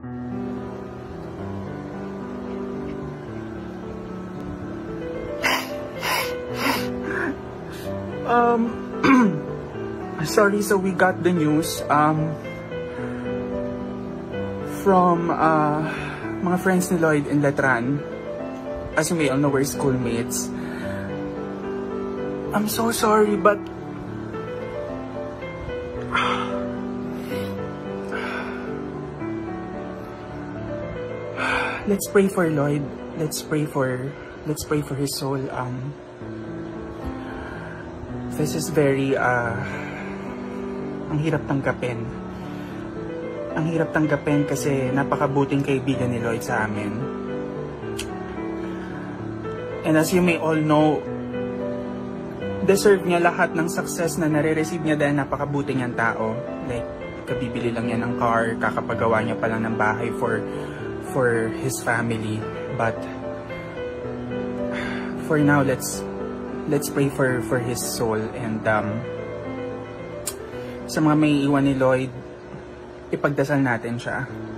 Sorry, so we got the news from mga friends ni Llyod in Letran. As you may all know, we're schoolmates. I'm so sorry, but let's pray for Llyod. Let's pray for his soul. This is very ang hirap tanggapin. Ang hirap tanggapin kasi napakabuting kaibigan ni Llyod sa amin. And as you may all know, deserve niya lahat ng success na nare-receive niya dahil napakabuting niyang tao. Like, kabibili lang niya ng car, kakapagawa niya pa lang ng bahay for his family. But for now, let's pray for his soul. And sa mga may iwan ni Llyod, ipagdasal natin siya.